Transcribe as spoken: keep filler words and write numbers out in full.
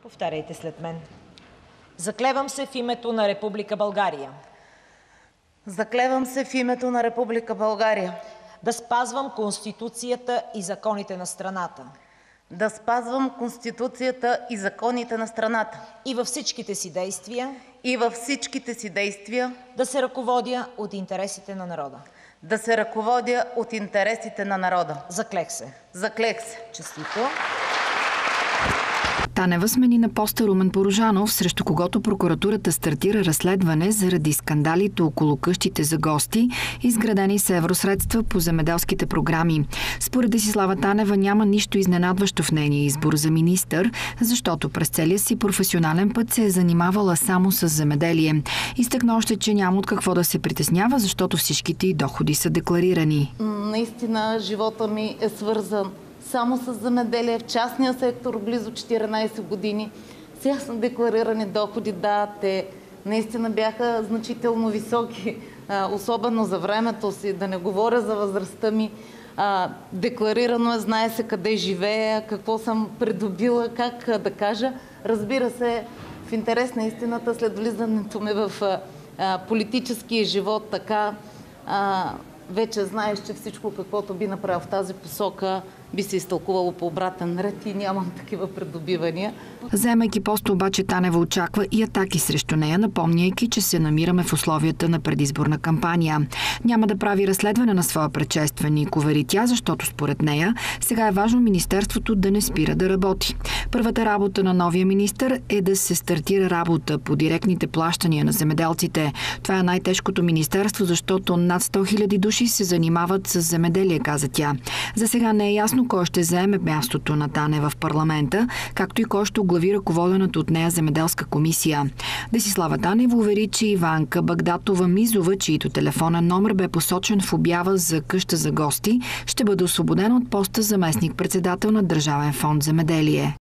Повтаряйте след мен. Заклевам се в името на Република България Заклевам се в името на Република България да спазвам Конституцията и законите на страната да спазвам Конституцията и законите на страната и във всичките си действия и във всичките си действия да се ръководя от интересите на народа. да се ръководя от интересите на народа. Заклех се. Заклех се. Честито! Танева смени на поста Румен Порожанов, срещу когото прокуратурата стартира разследване заради скандалите около къщите за гости, изградени с евросредства по земеделските програми. Според Десислава Танева няма нищо изненадващо в нейния избор за министър, защото през целия си професионален път се е занимавала само с земеделие. Изтъкна още, че няма от какво да се притеснява, защото всичките й доходи са декларирани. Наистина живота ми е свързан само с земеделие, в частния сектор близо четиринайсет години. Сега са декларирани доходи, да, те наистина бяха значително високи, особено за времето си, да не говоря за възрастта ми. Декларирано е, знае се къде живея, какво съм придобила, как да кажа. Разбира се, в интерес на истината, след влизането ми в политическия живот, така вече знаеш, че всичко, каквото би направил в тази посока, би се изтълкувало по обратен ред и нямам такива придобивания. Заемайки поста обаче, Танева очаква и атаки срещу нея, напомняйки, че се намираме в условията на предизборна кампания. Няма да прави разследване на своя предшественик, увери тя, защото според нея сега е важно министерството да не спира да работи. Първата работа на новия министър е да се стартира работа по директните плащания на земеделците. Това е най-тежкото министерство, защото над сто хиляди души се занимават с земеделие, каза тя. За сега не е ясно кой ще заеме мястото на Танева в парламента, както и кой ще оглави ръководената от нея земеделска комисия. Десислава Танева увери, че Иванка Багдатова-Мизова, чието телефонен номер бе посочен в обява за къща за гости, ще бъде освободена от поста заместник-председател на Държавен фонд земеделие.